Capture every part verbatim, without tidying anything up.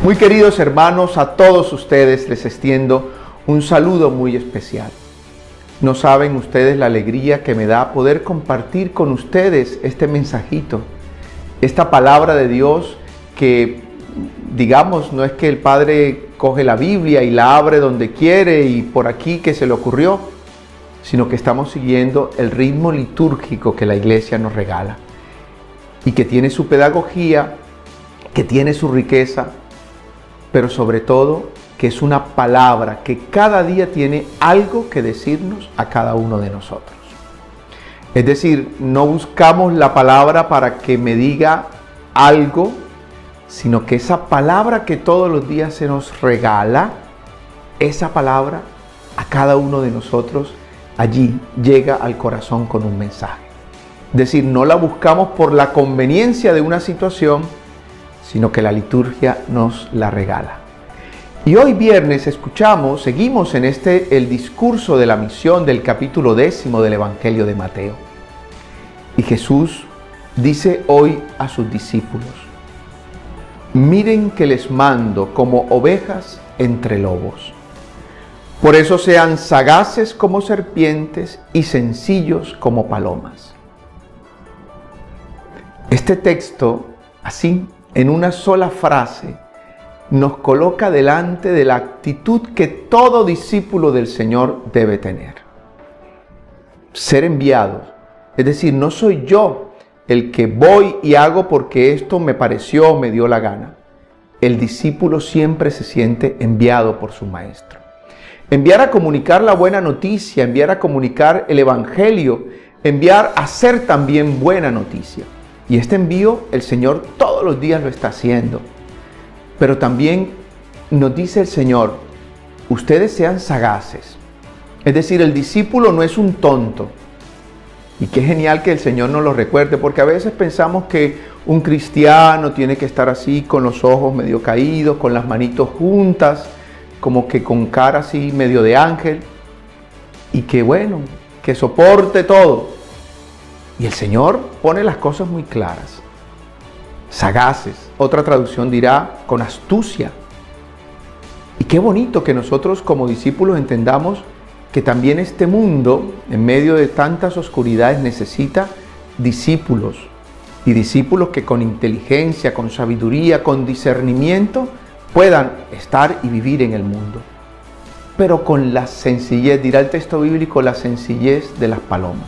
Muy queridos hermanos, a todos ustedes les extiendo un saludo muy especial. No saben ustedes la alegría que me da poder compartir con ustedes este mensajito, esta palabra de Dios que, digamos, no es que el Padre coge la Biblia y la abre donde quiere y por aquí que se le ocurrió, sino que estamos siguiendo el ritmo litúrgico que la Iglesia nos regala y que tiene su pedagogía, que tiene su riqueza, pero sobre todo que es una palabra que cada día tiene algo que decirnos a cada uno de nosotros. Es decir, no buscamos la palabra para que me diga algo, sino que esa palabra que todos los días se nos regala, esa palabra a cada uno de nosotros allí llega al corazón con un mensaje. Es decir, no la buscamos por la conveniencia de una situación, sino que la liturgia nos la regala. Y hoy viernes escuchamos, seguimos en este, el discurso de la misión del capítulo décimo del Evangelio de Mateo. Y Jesús dice hoy a sus discípulos: miren que les mando como ovejas entre lobos. Por eso sean sagaces como serpientes y sencillos como palomas. Este texto, así, en una sola frase, nos coloca delante de la actitud que todo discípulo del Señor debe tener. Ser enviados, es decir, no soy yo el que voy y hago porque esto me pareció o me dio la gana. El discípulo siempre se siente enviado por su maestro. Enviar a comunicar la buena noticia, enviar a comunicar el Evangelio, enviar a hacer también buena noticia. Y este envío el Señor todos los días lo está haciendo. Pero también nos dice el Señor: ustedes sean sagaces. Es decir, el discípulo no es un tonto. Y qué genial que el Señor nos lo recuerde, porque a veces pensamos que un cristiano tiene que estar así con los ojos medio caídos, con las manitos juntas, como que con cara así medio de ángel, y que bueno, que soporte todo. Y el Señor pone las cosas muy claras. Sagaces, otra traducción dirá con astucia. Y qué bonito que nosotros como discípulos entendamos que también este mundo, en medio de tantas oscuridades, necesita discípulos. Y discípulos que con inteligencia, con sabiduría, con discernimiento puedan estar y vivir en el mundo. Pero con la sencillez, dirá el texto bíblico, la sencillez de las palomas.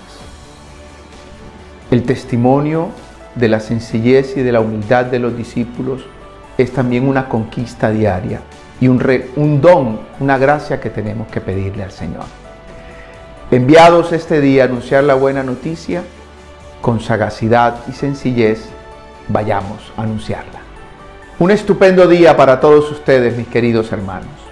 El testimonio de la sencillez y de la humildad de los discípulos es también una conquista diaria y un, re, un don, una gracia que tenemos que pedirle al Señor. Enviados este día a anunciar la buena noticia, con sagacidad y sencillez, vayamos a anunciarla. Un estupendo día para todos ustedes, mis queridos hermanos.